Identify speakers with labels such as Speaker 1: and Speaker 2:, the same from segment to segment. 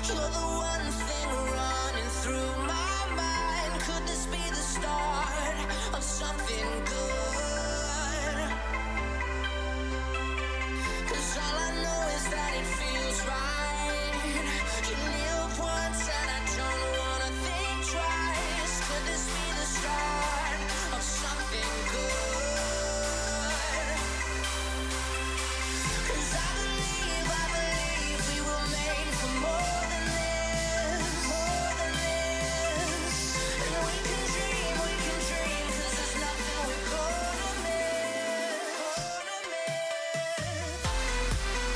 Speaker 1: You're the one thing running through my mind. Could this be the start of something good? 'Cause all I know is that it feels right. You kneel once and I don't wanna think twice. Could this be the start of something good? 'Cause I believe we were made for more than this, more than this. And we can dream, 'cause there's nothing we're gonna miss, gonna miss.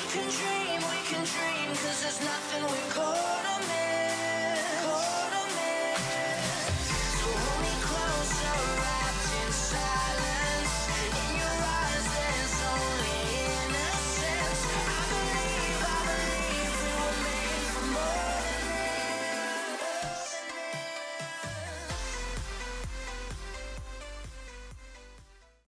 Speaker 1: can dream.